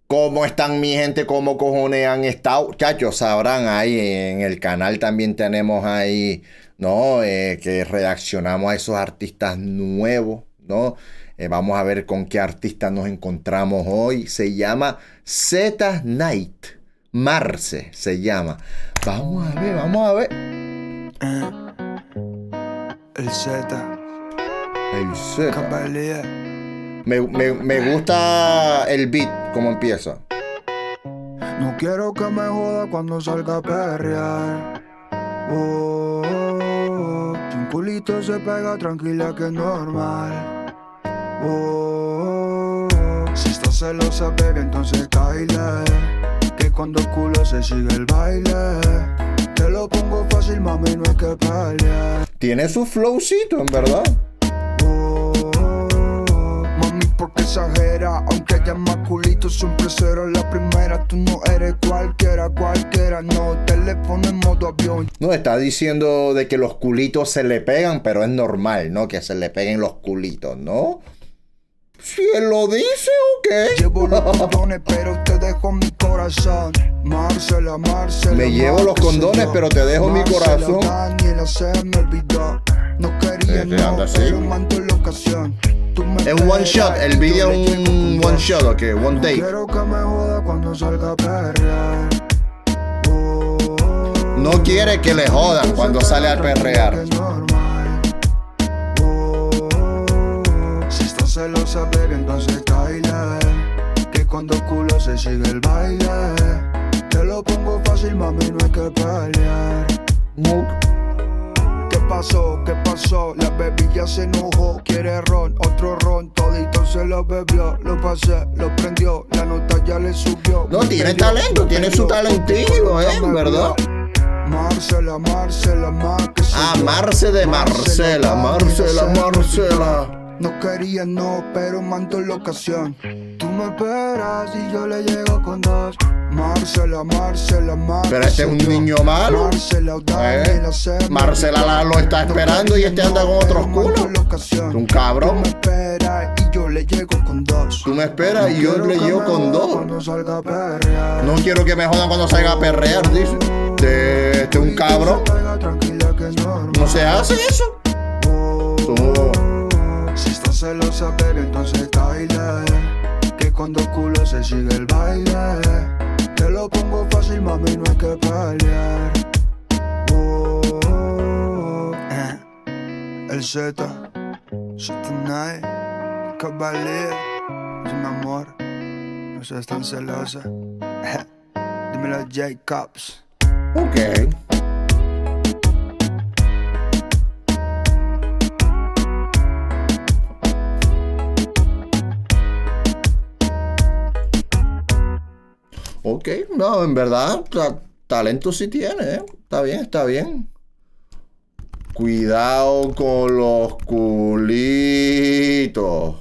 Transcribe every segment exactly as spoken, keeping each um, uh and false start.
¿Cómo están mi gente? ¿Cómo cojones han estado? Chachos, sabrán ahí en el canal también tenemos ahí, ¿no? Eh, que reaccionamos a esos artistas nuevos, ¿no? Eh, vamos a ver con qué artista nos encontramos hoy. Se llama Z Night. Marce se llama. Vamos a ver, vamos a ver. Eh, el Z. El Z. Cabalía. Me, me, me gusta el beat, como empieza. No quiero que me joda cuando salga a perrear. Oh, oh, oh. Si un culito se pega, tranquila que es normal. Oh, oh, oh. Si estás celosa, baby, entonces caile. Que cuando el culo se sigue el baile. Te lo pongo fácil, mami, no hay que pelear. Tiene su flowcito, en verdad. Porque exagera, aunque haya más culitos, siempre será la primera. Tú no eres cualquiera, cualquiera, no. Teléfono en modo avión. No, está diciendo de que los culitos se le pegan, pero es normal, ¿no? Que se le peguen los culitos, ¿no? Si él lo dice, ¿o qué? Llevo los condones, pero te dejo mi corazón. Marcela, Marcela. Me llevo los condones, pero te dejo mi corazón. Daniela se me olvidó. No quería, no, pero mando la ocasión. Es un one shot, el video es un one shot, ok, one take. No quiero que me joda cuando salga a perrear. Oh, no quiere que le jodan cuando sale a perrear. Oh, si estás celosa, baby, entonces caile. Que cuando el culo se sigue el baile. Te lo pongo fácil, mami, no hay que pelear. No. ¿Qué pasó? ¿Qué pasó? La baby ya se enojó. Quiere ron, otro ron. Todito se lo bebió. Lo pasé, lo prendió. La nota ya le subió. No, tiene talento, tiene su talentillo, ¿eh? ¿Verdad? Marcela, Marcela, Mar. Ah, Marce de Marcela, Marcela, Marcela. No quería, no, pero mando la ocasión. Tú me esperas y yo le llego con dos. Marcela, Marcela, Marcela. Pero este es un niño malo. Marcela, ¿Eh? Marcela la, lo está esperando y este anda con otros culos. Un cabrón. Tú me esperas y yo le llego con dos. Tú me esperas y yo le llego con dos. No quiero que me jodan cuando salga a perrear, dice. De este un cabrón. No se hace eso. Tú. Si estás celosa, baby, entonces caile. Que cuando el culo se sigue el baile. Te lo pongo fácil, mami, no hay que pelear. Oh, oh, oh. Eh, el Z, Z Night, Cabalía. Es mi amor, no seas tan celosa. Eh, dímelo, Jacobs. Ok. Ok, no, en verdad, ta talento sí tiene, ¿eh? Está bien, está bien. Cuidado con los culitos.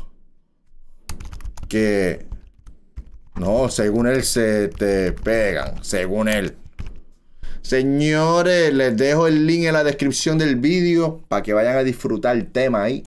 Que, no, según él se te pegan, según él. Señores, les dejo el link en la descripción del vídeo para que vayan a disfrutar el tema ahí.